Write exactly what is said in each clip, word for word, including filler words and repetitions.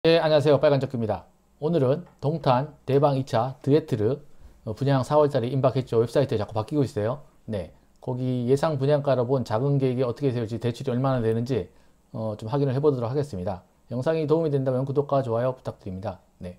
네, 안녕하세요. 빨간적입니다. 오늘은 동탄 대방 이 차 드에트르 어, 분양 사월달에 임박했죠. 웹사이트에 자꾸 바뀌고 있어요. 네, 거기 예상 분양가로 본 작은 계획이 어떻게 세울지, 대출이 얼마나 되는지 어, 좀 확인을 해보도록 하겠습니다. 영상이 도움이 된다면 구독과 좋아요 부탁드립니다. 네.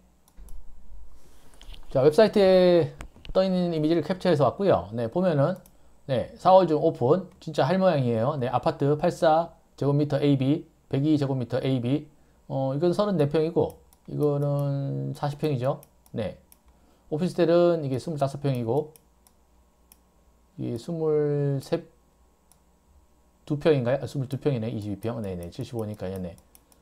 자, 웹사이트에 떠있는 이미지를 캡처해서 왔고요. 네, 보면은 네, 사월 중 오픈 진짜 할 모양이에요. 네, 아파트 팔십사 제곱미터 에이비, 백이 제곱미터 에이비. 어, 이건 삼십사 평이고, 이거는 사십 평이죠. 네. 오피스텔은 이게 이십오 평이고, 이게 이십삼, 두 평인가요? 아, 이십이 평이네. 이십이 평. 네네. 칠십오니까요. 네.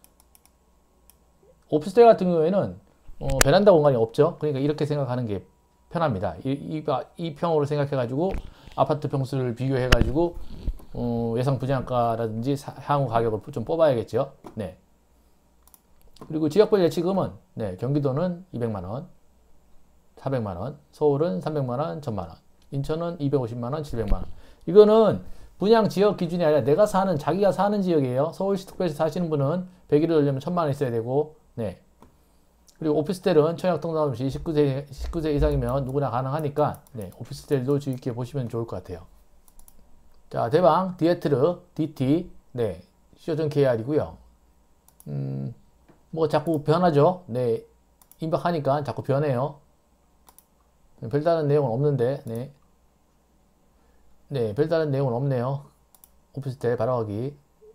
오피스텔 같은 경우에는, 어, 베란다 공간이 없죠. 그러니까 이렇게 생각하는 게 편합니다. 이, 이, 이 평으로 생각해가지고, 아파트 평수를 비교해가지고, 어, 예상 분양가라든지 사, 향후 가격을 좀 뽑아야겠죠. 네. 그리고 지역별 예치금은 네, 경기도는 이백만 원, 사백만 원, 서울은 삼백만 원, 천만 원, 인천은 이백오십만 원, 칠백만 원. 이거는 분양 지역 기준이 아니라 내가 사는, 자기가 사는 지역이에요. 서울시 특별시 사시는 분은 백 일을 넣으려면 천만 원 있어야 되고, 네. 그리고 오피스텔은 청약동산 없이 십구 세, 십구 세 이상이면 누구나 가능하니까, 네, 오피스텔도 주의 깊게 보시면 좋을 것 같아요. 자, 대방, 디에트르, 디티, 네, 시어전 케이알이고요. 음, 뭐 자꾸 변하죠. 네, 임박하니까 자꾸 변해요. 별다른 내용은 없는데, 네, 네, 별다른 내용은 없네요. 오피스텔 바라가기,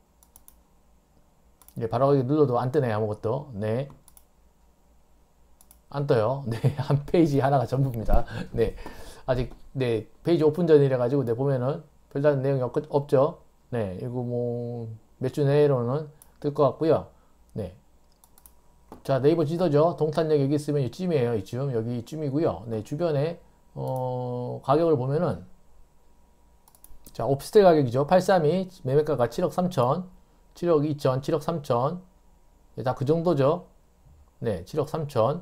네, 바라가기 눌러도 안 뜨네 아무것도. 네, 안 떠요. 네, 한 페이지 하나가 전부입니다. 네, 아직 네 페이지 오픈 전이라 가지고 네 보면은 별다른 내용이 없, 없죠. 네, 이거 뭐 몇 주 내로는 뜰 것 같고요. 네. 자, 네이버 지도죠. 동탄역 여기 있으면 이쯤이에요. 이쯤. 여기 이쯤이고요. 네, 주변에 어, 가격을 보면은 자, 오피스텔 가격이죠. 팔백삼십이 매매가가 칠억 삼천, 칠억 이천, 칠억 삼천. 네, 다 그 정도죠. 네, 칠억 삼천.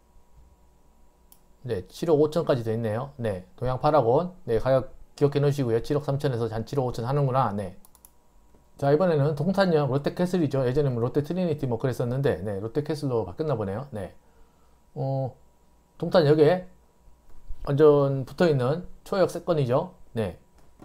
네, 칠억 오천까지 돼 있네요. 네, 동양 파라곤. 네, 가격 기억해 놓으시고요. 칠억 삼천에서 한 칠억 오천 하는구나. 네. 자, 이번에는 동탄역 롯데캐슬이죠. 예전에 뭐 롯데 트리니티 뭐 그랬었는데, 네, 롯데캐슬로 바뀌었나 보네요. 네. 어, 동탄역에 완전 붙어 있는 초역 세건이죠. 네.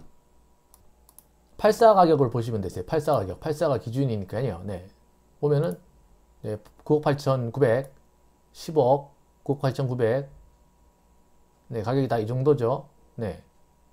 팔십사 가격을 보시면 되세요. 팔십사 가격. 팔십사가 기준이니까요. 네. 보면은, 네, 구억 팔천구백, 십억, 구억 팔천구백. 네, 가격이 다 이 정도죠. 네.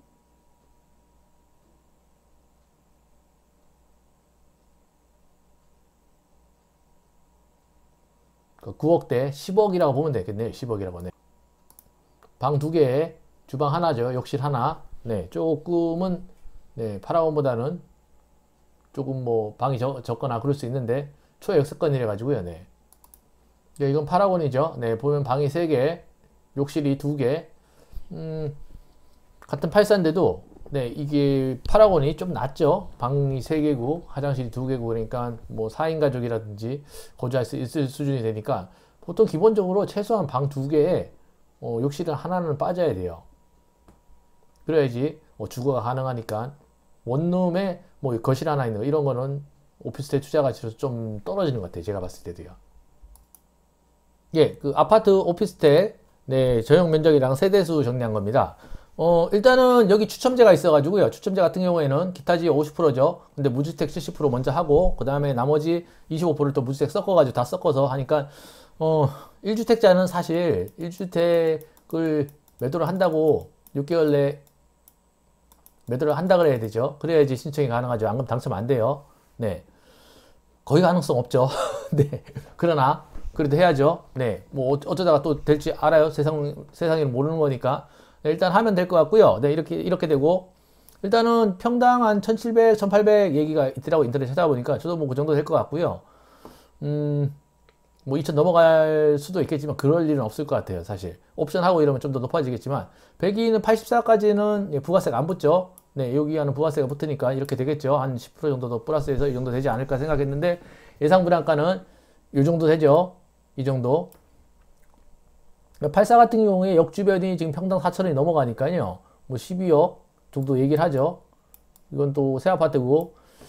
구억대 십억이라고 보면 되겠네요. 십억이라고. 네. 방 두 개에 주방 하나죠. 욕실 하나. 네, 조금은 네, 파라곤보다는 조금 뭐 방이 적, 적거나 그럴 수 있는데 초역세권이라 가지고요. 네. 네, 이건 파라곤이죠. 네, 보면 방이 세 개, 욕실이 두 개. 음, 같은 팔사인데도 네, 이게 파라곤이 좀 낫죠. 방이 세 개고 화장실이 두 개고 그러니까 뭐 사 인 가족이라든지 거주할 수 있을 수준이 되니까 보통 기본적으로 최소한 방 두 개에 어, 욕실은 하나는 빠져야 돼요. 그래야지 어, 주거가 가능하니까 원룸에 뭐 거실 하나 있는 거 이런 거는 오피스텔 투자 가치로 좀 떨어지는 것 같아요. 제가 봤을 때도요. 예, 그 아파트 오피스텔 네, 저용 면적이랑 세대수 정리한 겁니다. 어, 일단은 여기 추첨제가 있어가지고요. 추첨제 같은 경우에는 기타지 오십 퍼센트죠. 근데 무주택 칠십 퍼센트 먼저 하고, 그 다음에 나머지 이십오 퍼센트를 또 무주택 섞어가지고 다 섞어서 하니까, 어, 일 주택자는 사실 일 주택을 매도를 한다고 육 개월 내 매도를 한다 그래야 되죠. 그래야지 신청이 가능하죠. 안 그러면 당첨 안 돼요. 네. 거의 가능성 없죠. 네. 그러나, 그래도 해야죠. 네. 뭐, 어쩌다가 또 될지 알아요. 세상, 세상에는 모르는 거니까. 네, 일단 하면 될 것 같고요. 네, 이렇게, 이렇게 되고. 일단은 평당 한 천칠백, 천팔백 얘기가 있더라고. 인터넷 찾아보니까. 저도 뭐 그 정도 될 것 같고요. 음, 뭐 이천 넘어갈 수도 있겠지만 그럴 일은 없을 것 같아요. 사실. 옵션하고 이러면 좀 더 높아지겠지만. 백이는 팔십사까지는 부가세가 안 붙죠. 네, 여기 하는 부가세가 붙으니까 이렇게 되겠죠. 한 십 퍼센트 정도 더 플러스해서 이 정도 되지 않을까 생각했는데 예상 분양가는 이 정도 되죠. 이 정도. 팔십사 같은 경우에 역주변이 지금 평당 사천 원이 넘어가니까요. 뭐 십이억 정도 얘기를 하죠. 이건 또 새 아파트고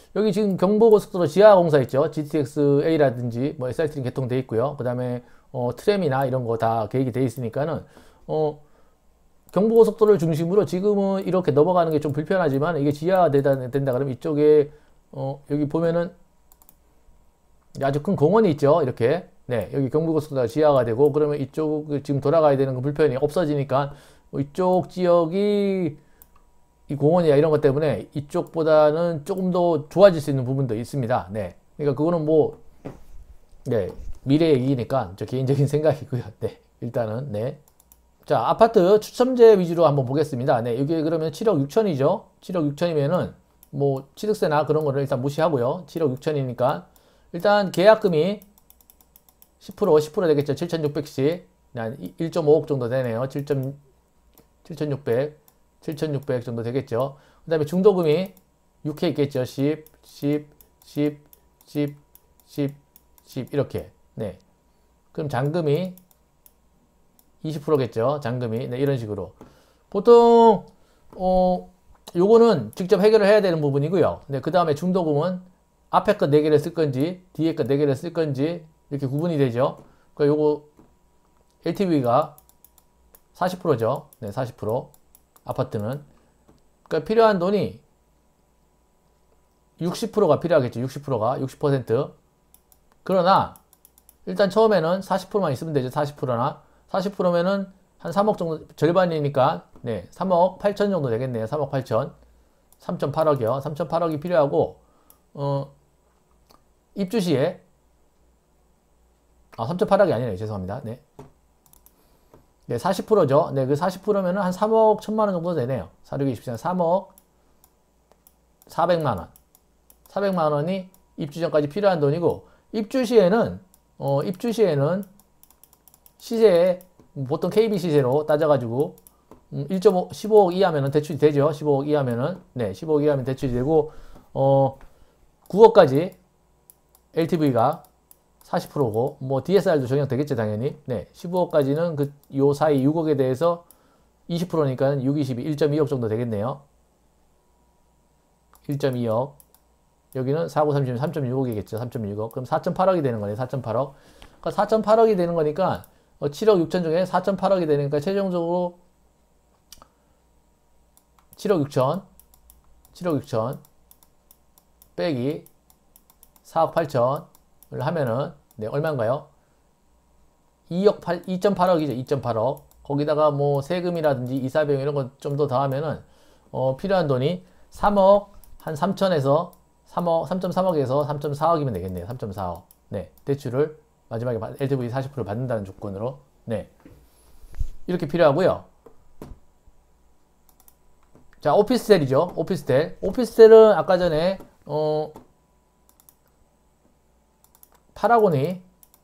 여기 지금 경부고속도로 지하 공사 있죠. 지티엑스에이라든지 뭐 에스알티는 개통돼 있고요. 그 다음에 어, 트램이나 이런 거 다 계획이 돼 있으니까는 어, 경부고속도로를 중심으로 지금은 이렇게 넘어가는 게 좀 불편하지만 이게 지하화된다 된다 그러면 이쪽에 어, 여기 보면은 아주 큰 공원이 있죠. 이렇게 네 여기 경부고속도로가 지하가 되고 그러면 이쪽 지금 돌아가야 되는 그 불편이 없어지니까 이쪽 지역이 이 공원이나 이런 것 때문에 이쪽보다는 조금 더 좋아질 수 있는 부분도 있습니다. 네 그러니까 그거는 뭐 네 미래 얘기니까 저 개인적인 생각이고요. 네 일단은 네. 자, 아파트 추첨제 위주로 한번 보겠습니다. 네, 이게 그러면 칠억 육천이죠. 칠억 육천이면은 뭐 취득세나 그런 거를 일단 무시하고요. 칠억 육천이니까 일단 계약금이 십 퍼센트 십 퍼센트 되겠죠. 칠천육백씩 한 일 점 오억 정도 되네요. 칠천육백 칠천육백 정도 되겠죠. 그 다음에 중도금이 육 회 있겠죠. 십, 십, 십, 십, 십, 십 이렇게. 네. 그럼 잔금이 이십 퍼센트겠죠. 잔금이. 네, 이런 식으로. 보통, 어, 요거는 직접 해결을 해야 되는 부분이고요. 네, 그 다음에 중도금은 앞에 것 네 개를 쓸 건지, 뒤에 것 네 개를 쓸 건지, 이렇게 구분이 되죠. 그러니까 요거, 엘티브이가 사십 퍼센트죠. 네, 사십 퍼센트. 아파트는. 그러니까 필요한 돈이 육십 퍼센트가 필요하겠죠. 육십 퍼센트가. 육십 퍼센트. 그러나, 일단 처음에는 사십 퍼센트만 있으면 되죠. 사십 퍼센트나. 사십 퍼센트면은 한 삼억 정도, 절반이니까, 네, 삼억 팔천 정도 되겠네요. 삼억 팔천. 삼점팔억이요. 삼점팔억이 필요하고, 어, 입주 시에, 아, 삼점팔억이 아니네요. 죄송합니다. 네. 네, 사십 퍼센트죠. 네, 그 사십 퍼센트면은 한 삼억 천만 원 정도 되네요. 사육이십칠, 삼억 사백만 원. 사백만 원이 입주 전까지 필요한 돈이고, 입주 시에는, 어, 입주 시에는 시세에 보통 케이비 시세로 따져가지고 음, 일 점 오, 십오억 이하면은 대출이 되죠. 십오억 이하면은 네, 십오억 이하면 대출이 되고 어 구억까지 엘티브이가 사십 퍼센트고 뭐 디에스알도 적용되겠죠, 당연히. 네, 십오억까지는 그 요 사이 육억에 대해서 이십 퍼센트니까 육, 이십이, 일 점 이억 정도 되겠네요. 일 점 이억. 여기는 사, 구, 삼십, 삼 점 육억이겠죠. 삼 점 육억. 그럼 사 점 팔억이 되는 거네요. 사 점 팔억. 그러니까 사 점 팔억이 되는 거니까 어, 칠억 육천 중에 사 점 팔억이 되니까 최종적으로 칠억 육천, 칠억 육천 빼기 사억 팔천을 하면은 네, 얼마인가요? 이억 팔, 이 점 팔억이죠. 이 점 팔억. 거기다가 뭐 세금이라든지 이사 비용 이런 거 좀 더 더하면은 어, 필요한 돈이 삼억 한 삼천에서 삼억, 삼 점 삼억에서 삼 점 사억이면 되겠네요. 삼 점 사억. 네, 대출을 마지막에 엘티브이 사십 퍼센트 받는다는 조건으로 네 이렇게 필요하고요. 자, 오피스텔이죠. 오피스텔. 오피스텔은 아까 전에 어 팔억원이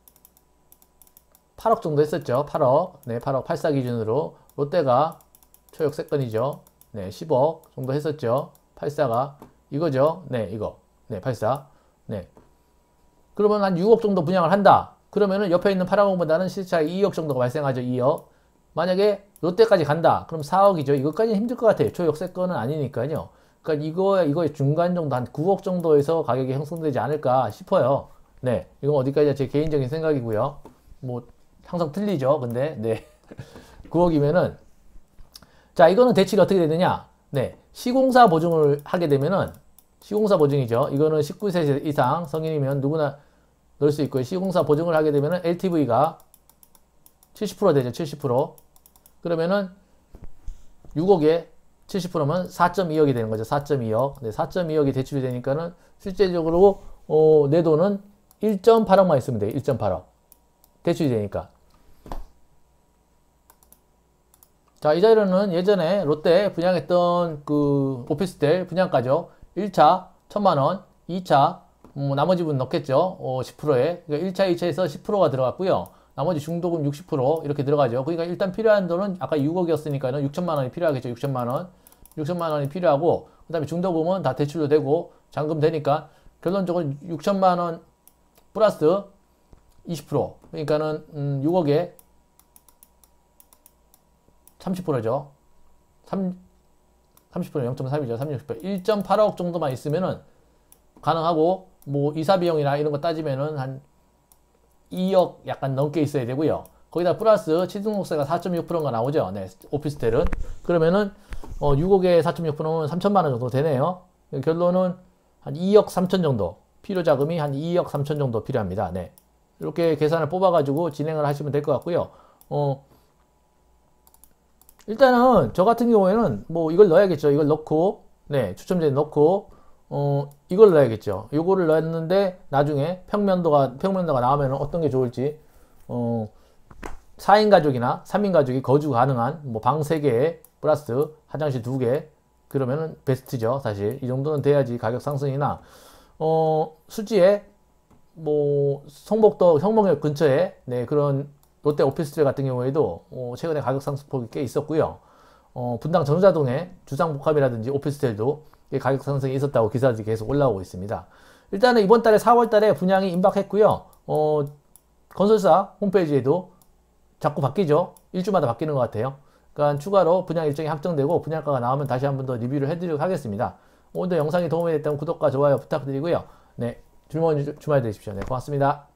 팔억 정도 했었죠. 팔억. 네, 팔억 팔십사 기준으로 롯데가 초역세권이죠. 네, 십억 정도 했었죠. 팔십사가 이거죠. 네, 이거. 네, 팔십사. 네. 그러면 한 육억 정도 분양을 한다. 그러면은 옆에 있는 팔억원보다는 실차 이억 정도가 발생하죠. 이억. 만약에 롯데까지 간다. 그럼 사억이죠. 이것까지는 힘들 것 같아요. 초역세권은 아니니까요. 그러니까 이거, 이거의 중간 정도 한 구억 정도에서 가격이 형성되지 않을까 싶어요. 네. 이건 어디까지나 제 개인적인 생각이고요. 뭐, 항상 틀리죠. 근데, 네. 구억이면은, 자, 이거는 대출이 어떻게 되느냐. 네. 시공사 보증을 하게 되면은, 시공사 보증이죠. 이거는 십구 세 이상 성인이면 누구나 넣을 수 있고요. 시공사 보증을 하게 되면은 엘티브이가 칠십 퍼센트 되죠. 칠십 퍼센트. 그러면은 육억에 칠십 퍼센트면 사 점 이억이 되는 거죠. 사 점 이억. 네, 사 점 이억이 대출이 되니까는 실제적으로 어, 내 돈은 일 점 팔억만 있으면 돼요. 일 점 팔억. 대출이 되니까. 자, 이 자료는 예전에 롯데 분양했던 그 오피스텔 분양가죠. 일 차 천만 원, 이 차 뭐 나머지 분 넣겠죠. 어, 십 퍼센트에. 그러니까 일 차, 이 차에서 십 퍼센트가 들어갔고요. 나머지 중도금 육십 퍼센트 이렇게 들어가죠. 그러니까 일단 필요한 돈은 아까 육억이었으니까는 육천만 원이 필요하겠죠. 육천만 원. 육천만 원이 필요하고 그 다음에 중도금은 다 대출로 되고 잔금 되니까 결론적으로 육천만 원 플러스 이십 퍼센트. 그러니까는 음, 육억에 삼십 퍼센트죠. 삼, 삼십 퍼센트 영 점 삼이죠. 삼십 퍼센트. 일 점 팔억 정도만 있으면은 가능하고 뭐 이사 비용이나 이런 거 따지면은 한 이억 약간 넘게 있어야 되고요. 거기다 플러스 취등록세가 사 점 육 퍼센트가 나오죠. 네, 오피스텔은. 그러면은 어, 육억에 사 점 육 퍼센트면 삼천만 원 정도 되네요. 결론은 한 이억 삼천 정도. 필요 자금이 한 이억 삼천 정도 필요합니다. 네. 이렇게 계산을 뽑아가지고 진행을 하시면 될 것 같고요. 어, 일단은 저 같은 경우에는 뭐 이걸 넣어야겠죠. 이걸 넣고, 네, 추첨제에 넣고, 어, 이걸 넣어야겠죠. 요거를 넣었는데 나중에 평면도가, 평면도가 나오면 어떤 게 좋을지, 어, 사 인 가족이나 삼 인 가족이 거주 가능한 뭐 방 세 개 플러스 화장실 두 개, 그러면은 베스트죠. 사실 이 정도는 돼야지 가격 상승이나 어 수지에 뭐 성북도 성북역 근처에 네 그런 롯데 오피스텔 같은 경우에도 어 최근에 가격 상승폭이 꽤 있었고요. 어 분당 전자동에 주상복합이라든지 오피스텔도 가격 상승이 있었다고 기사들이 계속 올라오고 있습니다. 일단은 이번 달에 사월 달에 분양이 임박했고요. 어 건설사 홈페이지에도 자꾸 바뀌죠. 일주마다 바뀌는 것 같아요. 그러니까 추가로 분양 일정이 확정되고 분양가가 나오면 다시 한 번 더 리뷰를 해드리도록 하겠습니다. 오늘도 영상이 도움이 됐다면 구독과 좋아요 부탁드리고요. 네, 주말, 주말 되십시오. 네, 고맙습니다.